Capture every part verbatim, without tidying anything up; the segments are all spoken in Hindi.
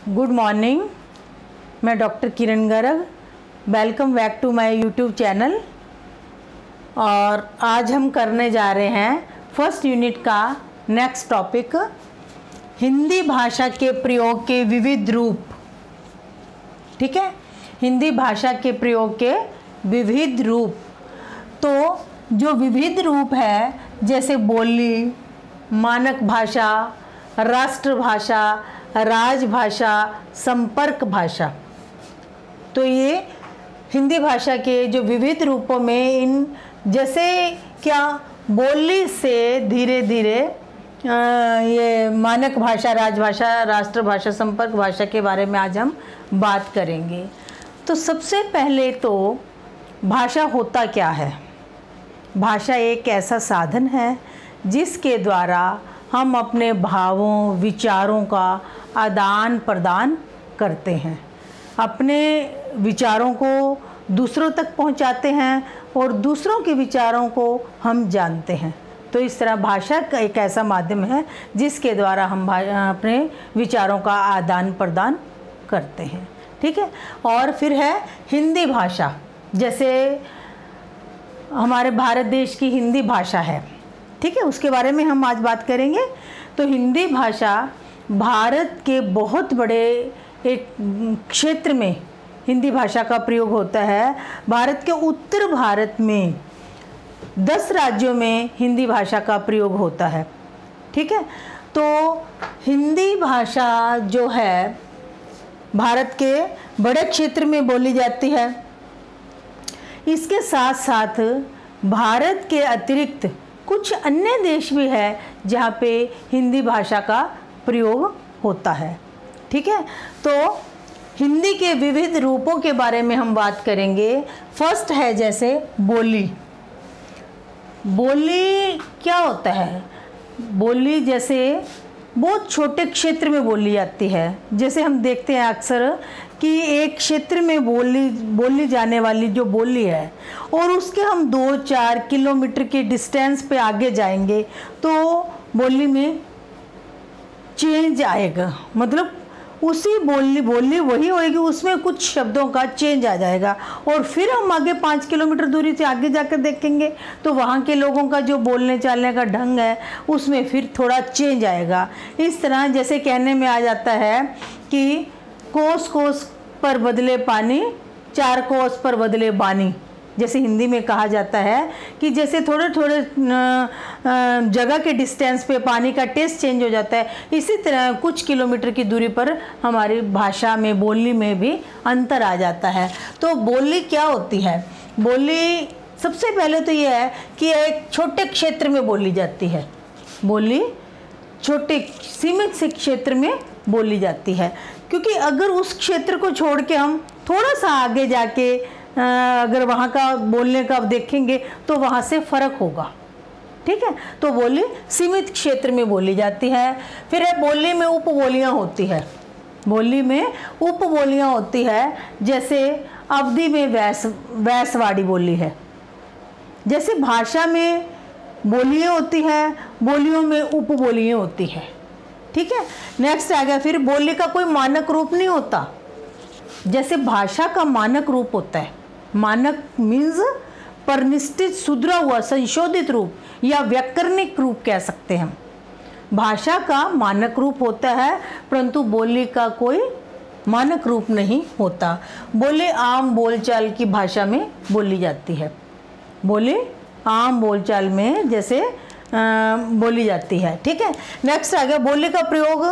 गुड मॉर्निंग, मैं doctor Kiran Garg. Welcome back to my YouTube channel. और आज हम करने जा रहे हैं फर्स्ट यूनिट का नेक्स्ट टॉपिक, हिंदी भाषा के प्रयोग के विविध रूप। ठीक है, हिंदी भाषा के प्रयोग के विविध रूप। तो जो विविध रूप है, जैसे बोली, मानक भाषा, राष्ट्रभाषा, राजभाषा, संपर्क भाषा, तो ये हिंदी भाषा के जो विविध रूपों में इन जैसे क्या बोली से धीरे धीरे ये मानक भाषा, राजभाषा, राष्ट्रभाषा, संपर्क भाषा के बारे में आज हम बात करेंगे। तो सबसे पहले तो भाषा होता क्या है? भाषा एक ऐसा साधन है जिसके द्वारा हम अपने भावों, विचारों का आदान प्रदान करते हैं, अपने विचारों को दूसरों तक पहुंचाते हैं और दूसरों के विचारों को हम जानते हैं। तो इस तरह भाषा का एक ऐसा माध्यम है जिसके द्वारा हम अपने विचारों का आदान प्रदान करते हैं। ठीक है। और फिर है हिंदी भाषा। जैसे हमारे भारत देश की हिंदी भाषा है, ठीक है, उसके बारे में हम आज बात करेंगे। तो हिंदी भाषा भारत के बहुत बड़े एक क्षेत्र में हिंदी भाषा का प्रयोग होता है। भारत के उत्तर भारत में दस राज्यों में हिंदी भाषा का प्रयोग होता है। ठीक है। तो हिंदी भाषा जो है भारत के बड़े क्षेत्र में बोली जाती है। इसके साथ साथ भारत के अतिरिक्त कुछ अन्य देश भी है जहाँ पे हिंदी भाषा का प्रयोग होता है। ठीक है। तो हिंदी के विविध रूपों के बारे में हम बात करेंगे। फर्स्ट है जैसे बोली। बोली क्या होता है? बोली जैसे बहुत छोटे क्षेत्र में बोली जाती है। जैसे हम देखते हैं अक्सर कि एक क्षेत्र में बोली बोली जाने वाली जो बोली है और उसके हम दो चार किलोमीटर के डिस्टेंस पे आगे जाएंगे तो बोली में चेंज आएगा। मतलब उसी बोली बोली वही होएगी, उसमें कुछ शब्दों का चेंज आ जाएगा। और फिर हम आगे पाँच किलोमीटर दूरी से आगे जाकर देखेंगे तो वहाँ के लोगों का जो बोलने चालने का ढंग है उसमें फिर थोड़ा चेंज आएगा। इस तरह जैसे कहने में आ जाता है कि कोस कोस पर बदले पानी, चार कोस पर बदले बानी। जैसे हिंदी में कहा जाता है कि जैसे थोड़े थोड़े जगह के डिस्टेंस पे पानी का टेस्ट चेंज हो जाता है, इसी तरह कुछ किलोमीटर की दूरी पर हमारी भाषा में, बोली में भी अंतर आ जाता है। तो बोली क्या होती है? बोली सबसे पहले तो ये है कि एक छोटे क्षेत्र में बोली जाती है। बोली छोटे सीमित से क्षेत्र में बोली जाती है, क्योंकि अगर उस क्षेत्र को छोड़ के हम थोड़ा सा आगे जाके अगर वहाँ का बोलने का देखेंगे तो वहाँ से फ़र्क होगा। ठीक है। तो बोली सीमित क्षेत्र में बोली जाती है। फिर है बोली में उपबोलियाँ होती है। बोली में उपबोलियाँ होती है। जैसे अवधी में वैस वैसवाड़ी बोली है। जैसे भाषा में बोलियाँ होती हैं, बोलियों में उपबोलियाँ होती हैं। ठीक है। नेक्स्ट आ गया फिर बोली का कोई मानक रूप नहीं होता। जैसे भाषा का मानक रूप होता है। मानक मीन्स परिनिष्ठित, सुधरा हुआ, संशोधित रूप या व्याकरणिक रूप कह सकते हैं हम। भाषा का मानक रूप होता है, परंतु बोली का कोई मानक रूप नहीं होता। बोली आम बोलचाल की भाषा में बोली जाती है। बोली आम बोलचाल में जैसे आ, बोली जाती है। ठीक है। नेक्स्ट आ गया बोली का प्रयोग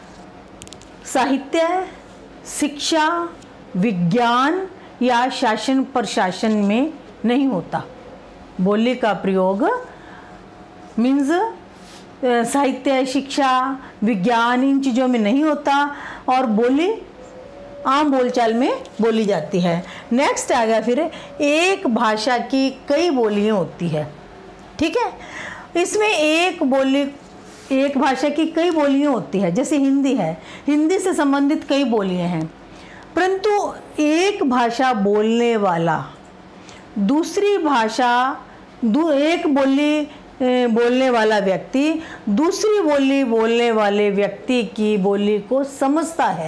साहित्य, शिक्षा, विज्ञान या शासन प्रशासन में नहीं होता। बोली का प्रयोग मीन्स साहित्य, शिक्षा, विज्ञान इन चीज़ों में नहीं होता और बोली आम बोलचाल में बोली जाती है। नेक्स्ट आ गया फिर एक भाषा की कई बोलियाँ होती है। ठीक है। इसमें एक बोली एक भाषा की कई बोलियाँ होती है। जैसे हिंदी है, हिंदी से संबंधित कई बोलियाँ हैं, परंतु एक भाषा बोलने वाला दूसरी भाषा दू एक बोली बोलने वाला व्यक्ति दूसरी बोली बोलने वाले व्यक्ति की बोली को समझता है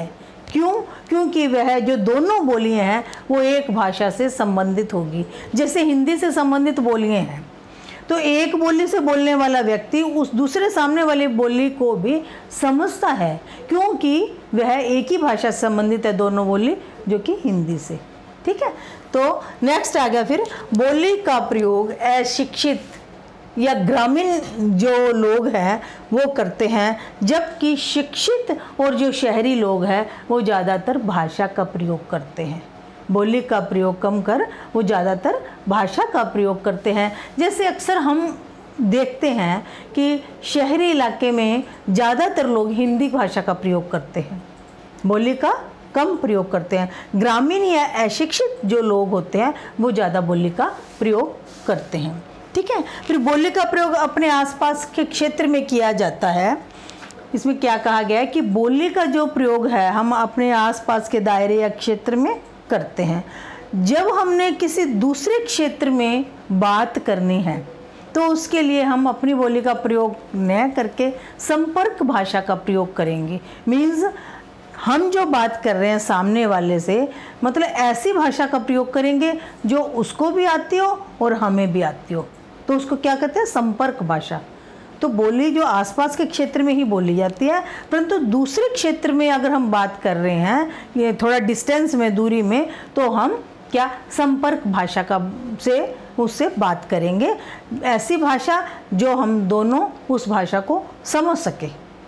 क्यों? क्योंकि वह जो दोनों बोलियां हैं वो एक भाषा से संबंधित होगी। जैसे हिंदी से संबंधित बोलियां हैं तो एक बोली से बोलने वाला व्यक्ति उस दूसरे सामने वाली बोली को भी समझता है, क्योंकि वह एक ही भाषा से संबंधित है, दोनों बोली, जो कि हिंदी से। ठीक है, तो नेक्स्ट आ गया फिर बोली का प्रयोग अशिक्षित या ग्रामीण जो लोग हैं वो करते हैं, जबकि शिक्षित और जो शहरी लोग हैं वो ज़्यादातर भाषा का प्रयोग करते हैं। बोली का प्रयोग कम कर वो ज़्यादातर भाषा का प्रयोग करते हैं। जैसे अक्सर हम देखते हैं कि शहरी इलाके में ज़्यादातर लोग हिंदी भाषा का प्रयोग करते हैं, बोली का कम प्रयोग करते हैं। ग्रामीण या अशिक्षित जो लोग होते हैं वो ज़्यादा बोली का प्रयोग करते हैं। ठीक है, फिर बोली का प्रयोग अपने आसपास के क्षेत्र में किया जाता है। इसमें क्या कहा गया है कि बोली का जो प्रयोग है हम अपने आसपास के दायरे या क्षेत्र में करते हैं। जब हमने किसी दूसरे क्षेत्र में बात करनी है तो उसके लिए हम अपनी बोली का प्रयोग न करके संपर्क भाषा का प्रयोग करेंगे। मीन्स हम जो बात कर रहे हैं सामने वाले से, मतलब ऐसी भाषा का प्रयोग करेंगे जो उसको भी आती हो और हमें भी आती हो, तो उसको क्या कहते हैं? संपर्क भाषा। तो बोली जो आसपास के क्षेत्र में ही बोली जाती है, परंतु दूसरे क्षेत्र में अगर हम बात कर रहे हैं, ये थोड़ा डिस्टेंस में, दूरी में, तो हम क्या संपर्क भाषा का से उससे बात करेंगे। ऐसी भाषा जो हम दोनों उस भाषा को समझ सके।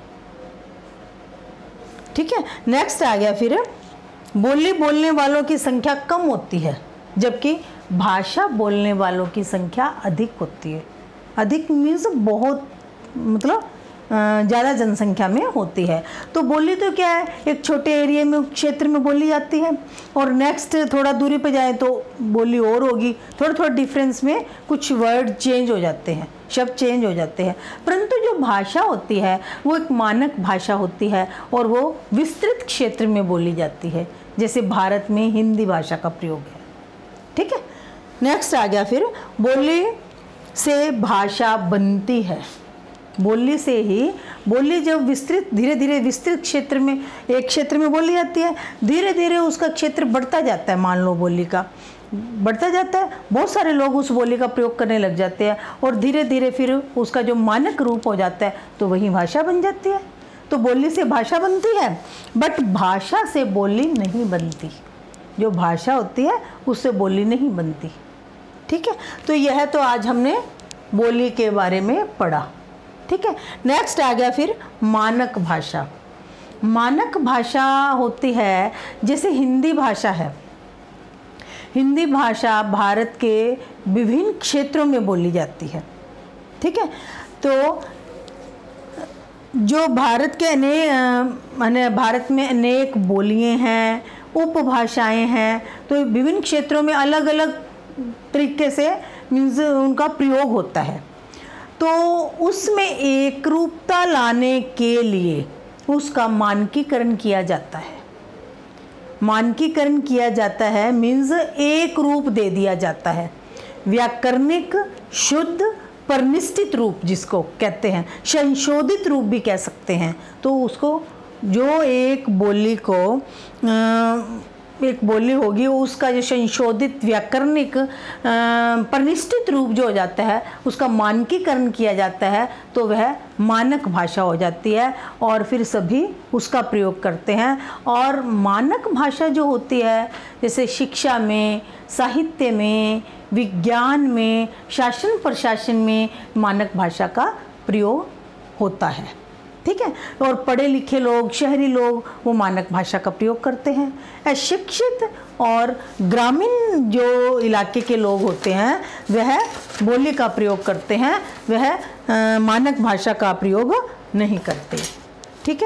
ठीक है, नेक्स्ट आ गया फिर बोली बोलने वालों की संख्या कम होती है, जबकि भाषा बोलने वालों की संख्या अधिक होती है। अधिक मीन्स बहुत, मतलब ज़्यादा जनसंख्या में होती है। तो बोली तो क्या है, एक छोटे एरिया में, क्षेत्र में बोली जाती है, और नेक्स्ट थोड़ा दूरी पे जाए तो बोली और होगी। थोड़ा थोड़ा डिफरेंस में कुछ वर्ड चेंज हो जाते हैं, शब्द चेंज हो जाते हैं, परंतु जो भाषा होती है वो एक मानक भाषा होती है और वो विस्तृत क्षेत्र में बोली जाती है। जैसे भारत में हिंदी भाषा का प्रयोग है। ठीक है, नेक्स्ट आ गया फिर बोली से भाषा बनती है। बोली से ही, बोली जब विस्तृत, धीरे धीरे विस्तृत क्षेत्र में, एक क्षेत्र में बोली जाती है, धीरे धीरे उसका क्षेत्र बढ़ता जाता है। मान लो बोली का बढ़ता जाता है, बहुत सारे लोग उस बोली का प्रयोग करने लग जाते हैं और धीरे धीरे फिर उसका जो मानक रूप हो जाता है तो वही भाषा बन जाती है। तो बोली से भाषा बनती है, बट भाषा से बोली नहीं बनती। जो भाषा होती है उससे बोली नहीं बनती। ठीक है, तो यह तो आज हमने बोली के बारे में पढ़ा। ठीक है, नेक्स्ट आ गया फिर मानक भाषा। मानक भाषा होती है, जैसे हिंदी भाषा है। हिंदी भाषा भारत के विभिन्न क्षेत्रों में बोली जाती है। ठीक है, तो जो भारत के अनेक माने भारत में अनेक बोलियां हैं, उपभाषाएं हैं, तो विभिन्न क्षेत्रों में अलग अलग तरीके से मीन्स उनका प्रयोग होता है। तो उसमें एक रूपता लाने के लिए उसका मानकीकरण किया जाता है। मानकीकरण किया जाता है मीन्स एक रूप दे दिया जाता है। व्याकरणिक शुद्ध परिनिष्ठित रूप जिसको कहते हैं, संशोधित रूप भी कह सकते हैं। तो उसको जो एक बोली को आ, एक बोली होगी उसका जो संशोधित व्याकरणिक परिनिष्ठित रूप जो हो जाता है उसका मानकीकरण किया जाता है, तो वह मानक भाषा हो जाती है और फिर सभी उसका प्रयोग करते हैं। और मानक भाषा जो होती है, जैसे शिक्षा में, साहित्य में, विज्ञान में, शासन प्रशासन में मानक भाषा का प्रयोग होता है। ठीक है, और पढ़े लिखे लोग, शहरी लोग वो मानक भाषा का प्रयोग करते हैं। अशिक्षित और ग्रामीण जो इलाके के लोग होते हैं वह बोली का प्रयोग करते हैं, वह आ, मानक भाषा का प्रयोग नहीं करते। ठीक है,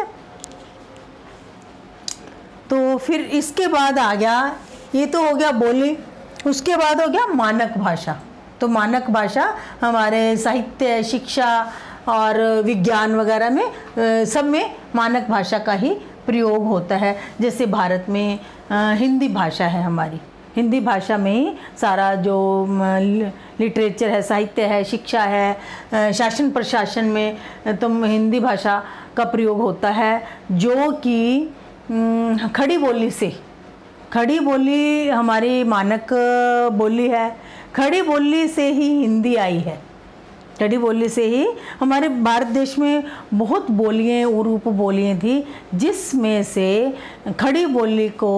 तो फिर इसके बाद आ गया, ये तो हो गया बोली, उसके बाद हो गया मानक भाषा। तो मानक भाषा हमारे साहित्य, शिक्षा और विज्ञान वगैरह में, सब में मानक भाषा का ही प्रयोग होता है। जैसे भारत में हिंदी भाषा है हमारी, हिंदी भाषा में ही सारा जो लिटरेचर है, साहित्य है, शिक्षा है, शासन प्रशासन में तो हिंदी भाषा का प्रयोग होता है, जो कि खड़ी बोली से, खड़ी बोली हमारी मानक बोली है, खड़ी बोली से ही हिंदी आई है। खड़ी बोली से ही हमारे भारत देश में बहुत बोलियाँ और उप बोलियाँ थी, जिसमें से खड़ी बोली को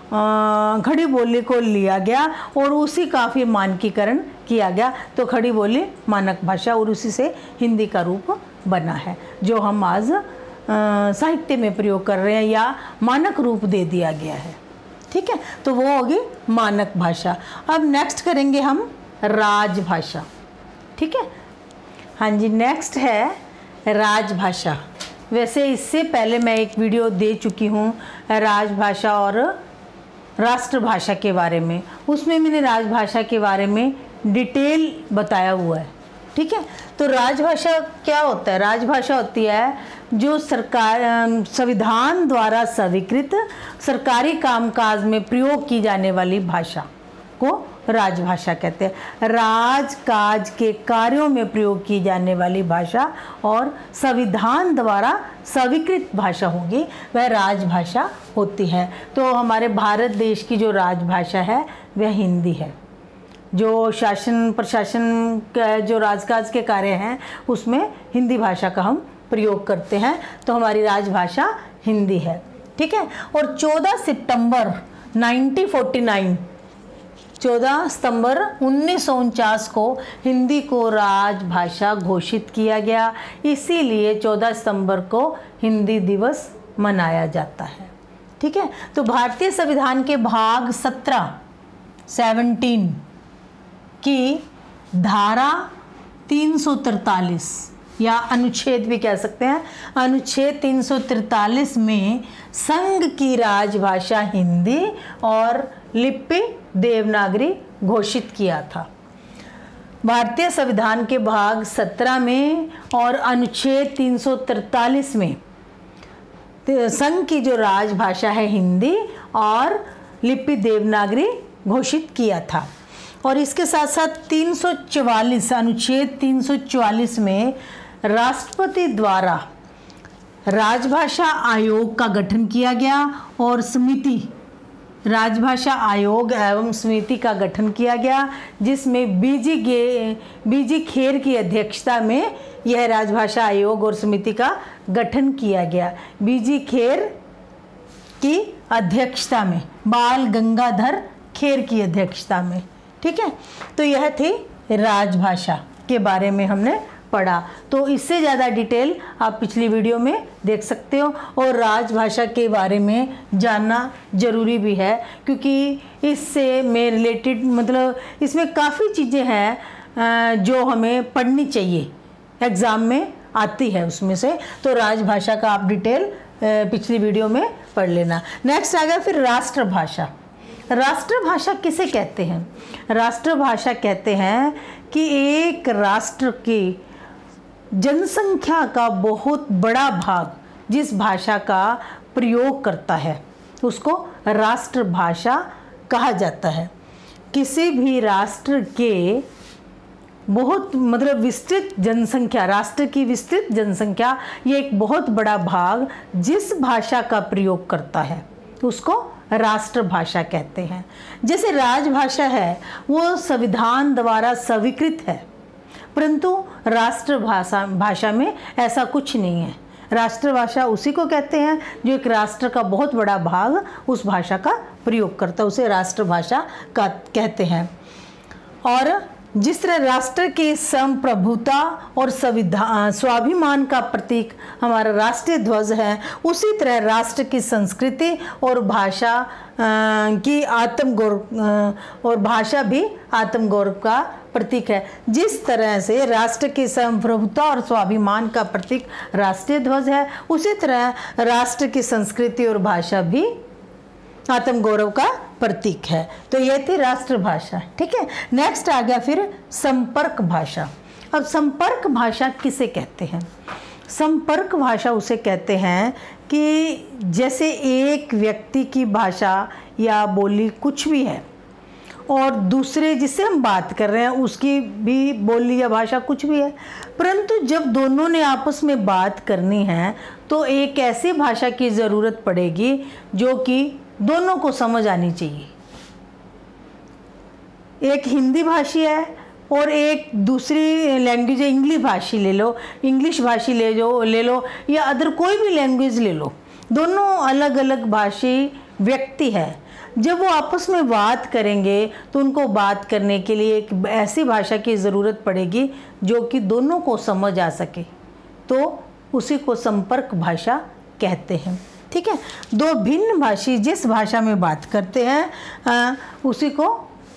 खड़ी बोली को लिया गया और उसी का फिर मानकीकरण किया गया। तो खड़ी बोली मानक भाषा और उसी से हिंदी का रूप बना है, जो हम आज साहित्य में प्रयोग कर रहे हैं या मानक रूप दे दिया गया है। ठीक है, तो वो होगी मानक भाषा। अब नेक्स्ट करेंगे हम राजभाषा। ठीक है, हाँ जी, नेक्स्ट है राजभाषा। वैसे इससे पहले मैं एक वीडियो दे चुकी हूँ राजभाषा और राष्ट्रभाषा के बारे में, उसमें मैंने राजभाषा के बारे में डिटेल बताया हुआ है। ठीक है, तो राजभाषा क्या होता है? राजभाषा होती है जो सरकार संविधान द्वारा स्वीकृत सरकारी कामकाज में प्रयोग की जाने वाली भाषा को राजभाषा कहते हैं। राजकाज के कार्यों में प्रयोग की जाने वाली भाषा और संविधान द्वारा स्वीकृत भाषा होगी, वह राजभाषा होती है। तो हमारे भारत देश की जो राजभाषा है वह हिंदी है। जो शासन प्रशासन का जो राजकाज के कार्य हैं उसमें हिंदी भाषा का हम प्रयोग करते हैं, तो हमारी राजभाषा हिंदी है। ठीक है, और चौदह सितंबर उन्नीस सौ उनचास चौदह सितंबर उन्नीस सौ उनचास को हिंदी को राजभाषा घोषित किया गया, इसीलिए चौदह सितंबर को हिंदी दिवस मनाया जाता है। ठीक है, तो भारतीय संविधान के भाग सत्रह सेवनटीन की धारा तीन सौ तैंतालीस या अनुच्छेद भी कह सकते हैं, अनुच्छेद तीन सौ तैंतालीस में संघ की राजभाषा हिंदी और लिपि देवनागरी घोषित किया था। भारतीय संविधान के भाग सत्रह में और अनुच्छेद तीन सौ तैंतालीस में संघ की जो राजभाषा है हिंदी और लिपि देवनागरी घोषित किया था। और इसके साथ साथ तीन सौ चवालीस अनुच्छेद तीन सौ चवालीस में राष्ट्रपति द्वारा राजभाषा आयोग का गठन किया गया और समिति राजभाषा आयोग एवं समिति का गठन किया गया, जिसमें बीजी गे बीजी खेर की अध्यक्षता में यह राजभाषा आयोग और समिति का गठन किया गया। बीजी खेर की अध्यक्षता में, बाल गंगाधर खेर की अध्यक्षता में। ठीक है, तो यह थी राजभाषा के बारे में हमने पढ़ा। तो इससे ज़्यादा डिटेल आप पिछली वीडियो में देख सकते हो, और राजभाषा के बारे में जानना ज़रूरी भी है, क्योंकि इससे में रिलेटेड मतलब इसमें काफ़ी चीज़ें हैं जो हमें पढ़नी चाहिए, एग्ज़ाम में आती है उसमें से। तो राजभाषा का आप डिटेल पिछली वीडियो में पढ़ लेना। नेक्स्ट आ गया फिर राष्ट्रभाषा। राष्ट्रभाषा किसे कहते हैं? राष्ट्रभाषा कहते हैं कि एक राष्ट्र की जनसंख्या का बहुत बड़ा भाग जिस भाषा का प्रयोग करता है उसको राष्ट्रभाषा कहा जाता है। किसी भी राष्ट्र के बहुत मतलब विस्तृत जनसंख्या, राष्ट्र की विस्तृत जनसंख्या, ये एक बहुत बड़ा भाग जिस भाषा का प्रयोग करता है उसको राष्ट्रभाषा कहते हैं। जैसे राजभाषा है वो संविधान द्वारा स्वीकृत है, परंतु राष्ट्रभाषा भाषा में ऐसा कुछ नहीं है। राष्ट्रभाषा उसी को कहते हैं जो एक राष्ट्र का बहुत बड़ा भाग उस भाषा का प्रयोग करता है, उसे राष्ट्रभाषा का कहते हैं। और जिस तरह राष्ट्र की संप्रभुता और संविधान स्वाभिमान का प्रतीक हमारा राष्ट्रीय ध्वज है, उसी तरह राष्ट्र की संस्कृति और भाषा की आत्मगौरव और भाषा भी आत्मगौरव का प्रतीक है। जिस तरह से राष्ट्र की संप्रभुता और स्वाभिमान का प्रतीक राष्ट्रीय ध्वज है, उसी तरह राष्ट्र की संस्कृति और भाषा भी आत्मगौरव का प्रतीक है। तो यह थी राष्ट्रभाषा। ठीक है, नेक्स्ट आ गया फिर संपर्क भाषा। अब संपर्क भाषा किसे कहते हैं? संपर्क भाषा उसे कहते हैं कि जैसे एक व्यक्ति की भाषा या बोली कुछ भी है और दूसरे जिससे हम बात कर रहे हैं उसकी भी बोली या भाषा कुछ भी है, परंतु जब दोनों ने आपस में बात करनी है तो एक ऐसी भाषा की ज़रूरत पड़ेगी जो कि दोनों को समझ आनी चाहिए। एक हिंदी भाषी है और एक दूसरी लैंग्वेज है, इंग्लिश भाषी ले लो, इंग्लिश भाषी ले जो ले लो या अदर कोई भी लैंग्वेज ले लो, दोनों अलग अलग भाषी व्यक्ति है। जब वो आपस में बात करेंगे तो उनको बात करने के लिए एक ऐसी भाषा की ज़रूरत पड़ेगी जो कि दोनों को समझ आ सके, तो उसी को संपर्क भाषा कहते हैं। ठीक है, दो भिन्न भाषी जिस भाषा में बात करते हैं आ, उसी को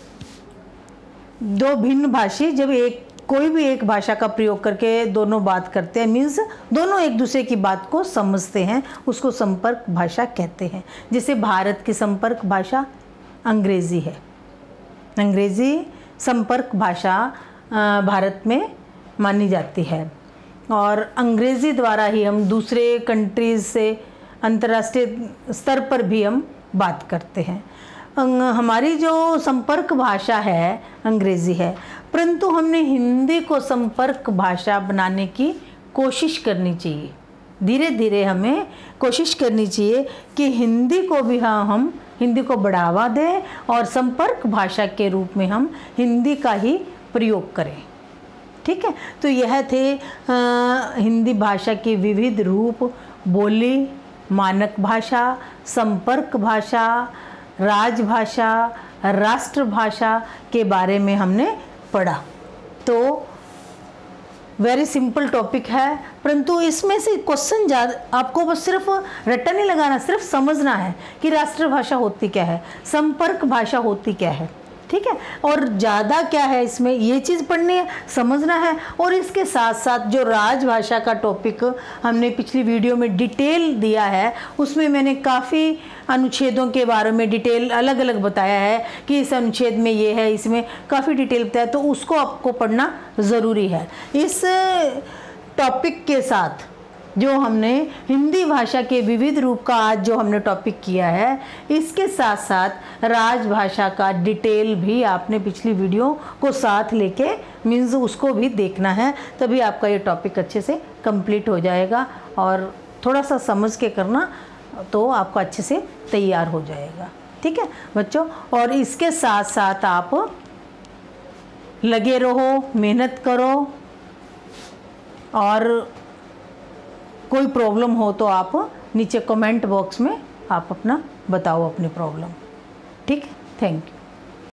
दो भिन्न भाषी जब एक कोई भी एक भाषा का प्रयोग करके दोनों बात करते हैं, मीन्स दोनों एक दूसरे की बात को समझते हैं, उसको संपर्क भाषा कहते हैं। जैसे भारत की संपर्क भाषा अंग्रेज़ी है। अंग्रेज़ी संपर्क भाषा भारत में मानी जाती है और अंग्रेज़ी द्वारा ही हम दूसरे कंट्रीज़ से अंतर्राष्ट्रीय स्तर पर भी हम बात करते हैं। हमारी जो संपर्क भाषा है अंग्रेज़ी है, परंतु हमने हिंदी को संपर्क भाषा बनाने की कोशिश करनी चाहिए। धीरे धीरे हमें कोशिश करनी चाहिए कि हिंदी को भी हाँ हम हिंदी को बढ़ावा दें और संपर्क भाषा के रूप में हम हिंदी का ही प्रयोग करें। ठीक है, तो यह थे आ, हिंदी भाषा के विविध रूप, बोली, मानक भाषा, संपर्क भाषा, राजभाषा, राष्ट्रभाषा के बारे में हमने पढ़ा। तो वेरी सिंपल टॉपिक है, परंतु इसमें से क्वेश्चन ज़्यादा आपको बस सिर्फ रट्टा नहीं लगाना, सिर्फ समझना है कि राष्ट्रभाषा होती क्या है, संपर्क भाषा होती क्या है। ठीक है, और ज़्यादा क्या है इसमें ये चीज़ पढ़नी है, समझना है। और इसके साथ साथ जो राजभाषा का टॉपिक हमने पिछली वीडियो में डिटेल दिया है, उसमें मैंने काफ़ी अनुच्छेदों के बारे में डिटेल अलग अलग बताया है कि इस अनुच्छेद में ये है, इसमें काफ़ी डिटेल बताया, तो उसको आपको पढ़ना ज़रूरी है। इस टॉपिक के साथ जो हमने हिंदी भाषा के विविध रूप का आज जो हमने टॉपिक किया है, इसके साथ साथ राजभाषा का डिटेल भी आपने पिछली वीडियो को साथ लेके मीन्स उसको भी देखना है, तभी आपका ये टॉपिक अच्छे से कंप्लीट हो जाएगा। और थोड़ा सा समझ के करना तो आपका अच्छे से तैयार हो जाएगा। ठीक है बच्चों, और इसके साथ साथ आप लगे रहो, मेहनत करो, और कोई प्रॉब्लम हो तो आप नीचे कमेंट बॉक्स में आप अपना बताओ अपनी प्रॉब्लम। ठीक है, थैंक यू।